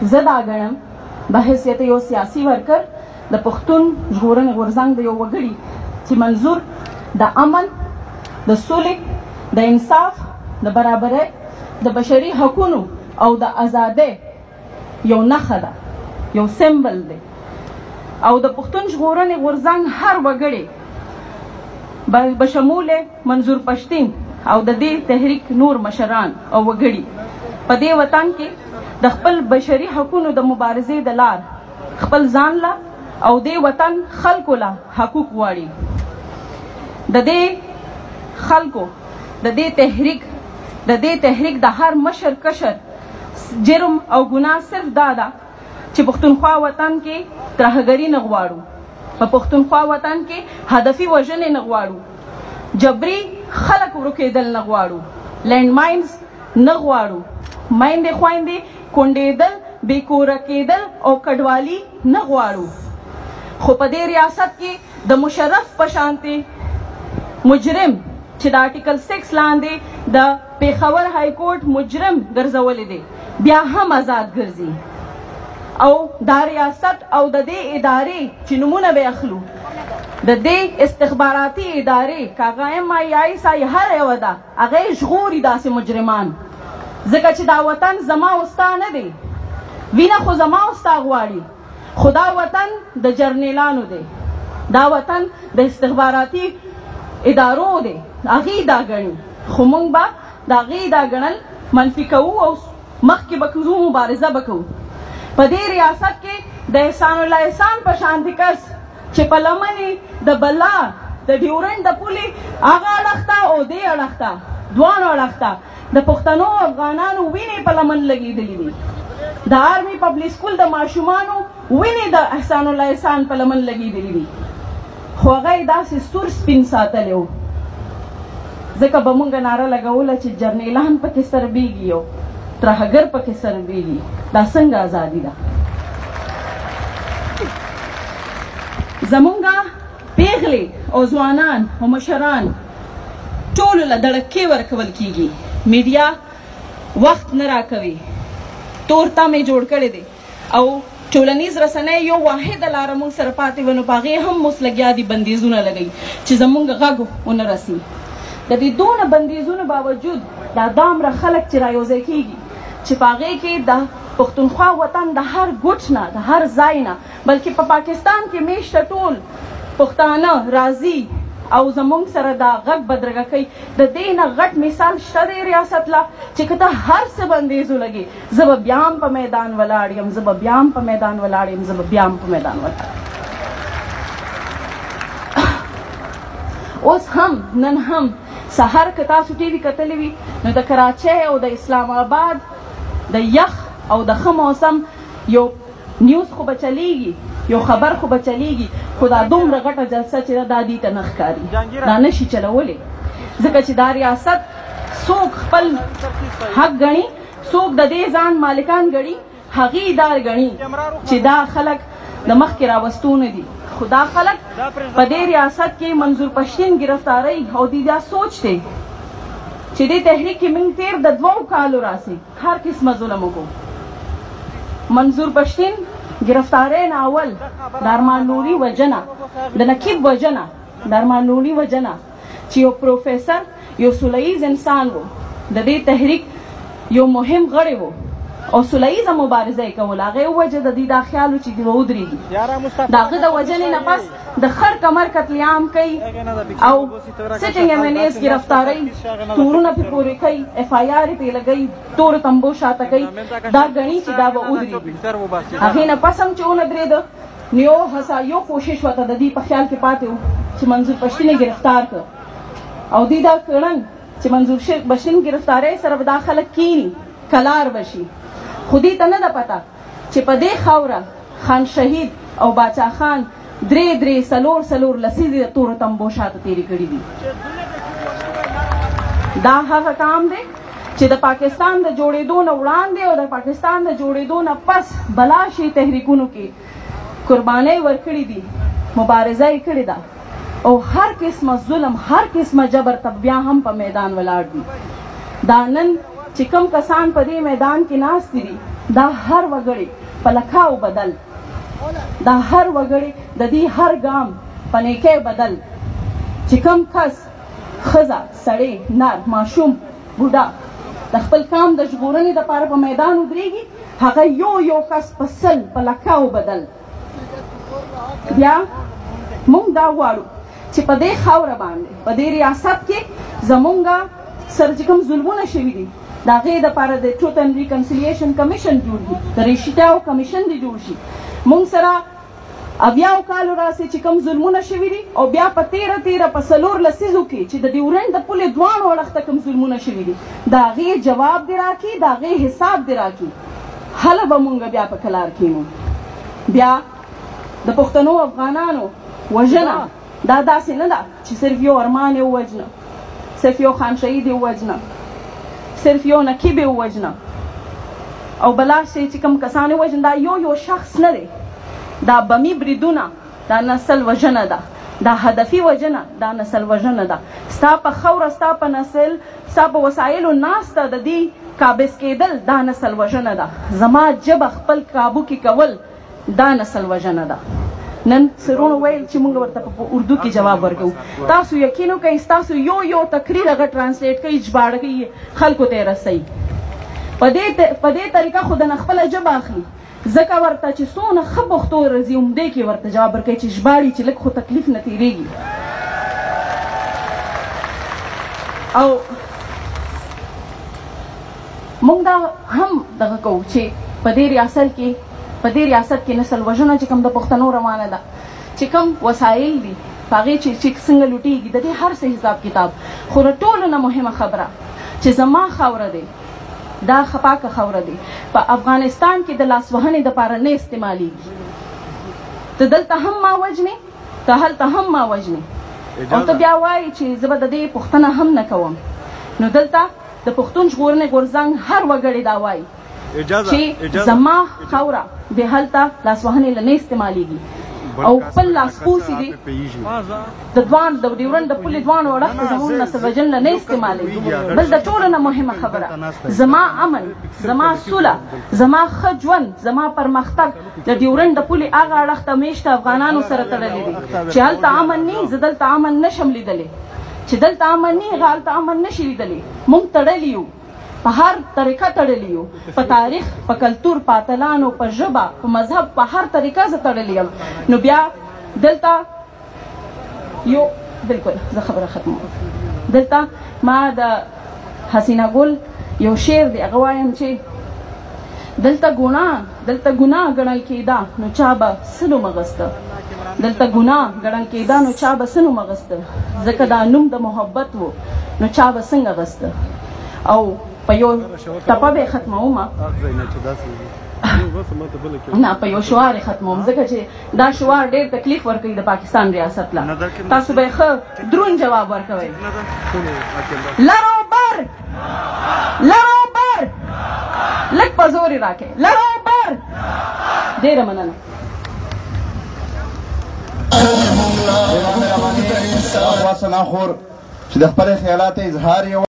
زه دا ګڼم بحیثیت یو سیاسي ورکر د پښتون ژغورنې غورځنګ د یو وګړي چې منظور د امن، د سولې، د انصاف، د برابرۍ، د بشري حقونو او د ازادۍ یو نښه ده، یو سمبل دی. او د پښتون ژغورنې غورځنګ هر وګړی بشمول منظور پښتین او د دې تحریک نور مشران او وګړي په دې وطن کې د خپل بشري حقونو د مبارزې د لار خپل ځان له او دې وطن خلکو له حقوق غواړي. د دې خلکو د دې تحریک د هر مشر کشر جرم او ګناه صرف دا ده چې پښتونخوا وطن کې ترهګري نه غواړو، په پښتونخوا وطن کې هدفي وژنې نه غواړو، جبري خلک ورکېدل نه غواړو، لینډ ماینز نه غواړو، میندې خویندې کونډېدل، بې کوره کېدل او کډوالي نه غواړو. خو په دې ریاست کې د مشرف په شانتې مجرم چې د آرټیکل 6 لاندې د پېښور های کورټ مجرم ګرځولی دی بیا هم آزاد ګرځي. او دا ریاست او د دې ادارې چې نومونه به اخلو، د دې استخباراتي ادارې کاغه MI6 هر یوه ده، هغه یې ژغوري داسې مجرمان، ځکه چې دا وطن زما او ستا نه دی، وینه خو زما او ستا غواړي، خو دا وطن د جرنیلانو دی، دا وطن د استخباراتي ادارو دی، هغې دا ګڼي. خو موږ به د هغې دا ګڼل منفي کوو او مخکې به کوو، مبارزه به کوو. په دې ریاست کې د احسان الله احسان په شانتې کس چې په لمنې د بلا د ډیورنډ د پولې هغه اړخته او دې اړخته دواړو اړخته د پښتنو افغانانو وینې په لمن لګېدلې دي، د آرمي پبلک سکول د ماشومانو وینې د احسان الله احسان په لمن لګېدلې دي، خو هغه یې داسې سور سپین ساتلی و. ځکه به مونږ ناره لګوله چې جرنیلان پکې سربیږي او ترهګر پکې سربیږي، دا څنګه ازادي ده؟ زمونږ پیغلې او ځوانان او مشران ټولو له دړکې ورکول کېږي، میډیا وخت نه راکوي، تور تمې جوړ کړی دی او ټولنیز رسنۍ یو واحده لاره موږ سره پاتې وه، نو په هغې هم اوس لګیا دي بندیزونه لګوي چې زموږ غږ ونه رسي. د دې دونه بندیزونو باوجود دا دومره خلک چې رایوځای کېږي چې په هغې کې د پښتونخوا وطن د هر ګوټ نه، د هر ځای نه، بلکې په پاکستان کې میشته ټول پښتانه راځي او زموږ سره دا غږ بدرګه کوي. د دې نه غټ مثال شته دی ریاست لا چې که ته هر څه بندیز ولګې، زه به بیا هم په میدان ولاړ یم، زه به بیا هم په میدان ولاړ یم، زه به بیا هم په میدان ولاړ یم. اوس هم نن هم سحر که تاسو ټي وي کتلی وي نو د کراچۍ او د اسلام آباد د یخ او د ښه موسم یو نیوز خو به چلیږي، یو خبر خو به چلیږي، خو دا دومره غټه جلسه چې دا دې ته نه ښکاري، دا نشي چلولی، ځکه چې دا ریاست څوک خپل حق ګڼي، څوک د دې ځان مالکان ګڼي، هغې دا ګڼي چې دا خلک د مخکې راوستونه دي. خو دا خلک په دې ریاست کې منظور پښتین ګرفتارۍ او دې دا سوچ دی چې دې تحریک کې موږ تېر د 2 کالو راسي هر قسمه ظلم وکړو. منظور پښتین گرفتاری نه اول د ارمان نوري وژنه، د نقیب وژنه، د ارمان نوري وژنه چې یو پروفیسر، یو سوله ییز انسان و، د دې تحریک یو مهم غړی و او سوله ییزه مبارزه یې کوله، هغې ووجه د دې دا خیال و چې دوی به ودرېږي. د هغه د وژنې نه پس د خړ کمر قتل عام کوي او سټینګ MNAs ګرفتارۍ، تورونه پرې پورې کوي، FIR یې پرې لګوي، تورو تمبو شاته کوي، دا ګڼي چې دا به ودرېږي. هغې نه پس هم چې ونه درېده نو یو هڅه، یو کوشش ورته د دې په خیال کې پاتې و چې منظور پښتین یې ګرفتار کړ او دوی دا کړن چې منظور پښتین ګرفتارۍ سره به دا خلک کیني، کلار به شي. خو دې ته نه ده پته چې په دې خاوره خان شهید او باچا خان 3 4 لسیزې د تورو تمبو شاته تېرې کړي دي. دا هغه کام دی چې د پاکستان د جوړېدو نه وړاندې او د پاکستان د جوړېدو نه پس بلاشي تحریکونو کې قربانۍ ورکړي دي، مبارزه یې کړې ده او هر قسمه ظلم، هر قسمه جبر ته بیا هم په میدان ولاړ دي. دا نن چې کوم کسان په دې میدان کې ناست دي دا هر وګړي په لکاو بدل، دا هر وګړي د دې هر ګام په نیکۍ بدل چې کم کس ښځه سړی نر ماشوم بوډا د خپل کام د ژغورنې دپاره په میدان ودرېږي، هغه یو کس په سل په لکاو بدل. بیا موږ دا غواړو چې په دې خاوره باندې په دې ریاست کې زمونږ سره چې کوم ظلمونه شوي دي د هغې دپاره د ټروت اینډ ریکنسیلیشن کمیشن جوړ شي، د ریشتیاو کمیشن دې جوړ شي. موږ سره 80 کالو راسې چې کوم ظلمونه شوي دي او بیا په تیره په 4 لسیزو کې چې د ډیورنډ د پولې دواړو اړخ ته کوم ظلمونه شوي دي د هغې جواب دې راکړي، د هغې حساب دې راکړي. هله به مونږ بیا په کلار کینو. بیا د پښتنو افغانانو وژنه دا داسې نه ده چې صرف یو ارمان یې ووژنه، صرف یو خان شهید یې ووژنه، صرف یو نقیب یې ووژنه او بلاشي چې کوم کسان یې وژنه. دا یو شخص نه دی، دا بمی بریدونه، دا نسل وژنه ده، دا هدفي وژنه، دا نسل وژنه ده. ستا په خاوره، ستا په نسل، ستا په وسایلو ناسته د دې قابض کېدل دا نسل وژنه ده. زما ژبه خپل کابو کې کول دا نسل وژنه ده. نن سرونو ویل چې موږ ورته په اردو کې جواب ورکوو. تاسو یقین وکئ ستاسو یو تقریر هغه ټرانسلیټ کوي، ژباړه کوي، خلکو ته یې رسوي. په دې طریقه خو د نه خپله ژبه اخلي، ځکه ورته چې څونه ښه پښتو راځي همدې کې ورته جواب ورکوي چې ژباړي چې لږ خو تکلیف نه تېرېږي. او موږ دا هم دغه کوو چې په دې ریاست کې نسل وژنه چې کوم د پښتنو روانه ده، چې کوم وسایل دي په هغې چې څنګه لوټېږي، د دې هر څه حساب کتاب. خو د ټولو نه مهمه خبره چې زما خاوره دی دا خپاکه خاوره دی، په افغانستان کې د لاسوهنې دپاره نه استعمالیږي. ته دلته هم ما وژنې، ته هلته هم ما وژنې، او ته بیا وایې چې زه به د دې پوښتنه هم نه کوم. نو دلته د پښتون ژغورنې غورځنګ هر وګړی دا وایي چې زما خاوره د هلته لاسوهنې له نه استعمالیږي او خپل لاسپوڅي دي د ډیورنډ د پولې دواړو اړخ ته زموږ نسل وژنه نه استعمالیږي. بل د ټولو نه مهمه خبره زما امن، زما سوله، زما ښه ژوند، زما پرمختګ د ډیورنډ د پولې هغه اړخ ته میشته افغانانو سره تړلی دی چې هلته امن نه زه دلته امن نشم لیدلی، چې دلته امن نه هغه هلته امن نشي لیدلی. موږ تړلي یو، په هر طریقه تړلی یو، په تاریخ، په کلتور، په اتلانو، په ژبه، په مذهب، په هر طریقه زه تړلی یم. نو بیا دلته یو بلکل زه خبره ختموم. دلته ما د حسینه ګل یو شعر دی هغه وایم چې دلته ګناه ګڼل کېده نو چا به څه نوم اخیسته، دلته ګناه ګڼل کېده نو چا به څه نوم اخیسته، ځکه دا نوم د محبت و نو چا به څنګه اخیسته. او په یو ټپه به یې ختموم، نه په یو شعار یې ختموم، ځکه چې دا شعار ډېر تکلیف ورکوي د پاکستان ریاست له. تاسو به یې ښه دروند جواب ورکوئ. لروبر لږ په زور یې راکړئ، لروبر. ډېره مننه. چې د خپل خیالات اظهار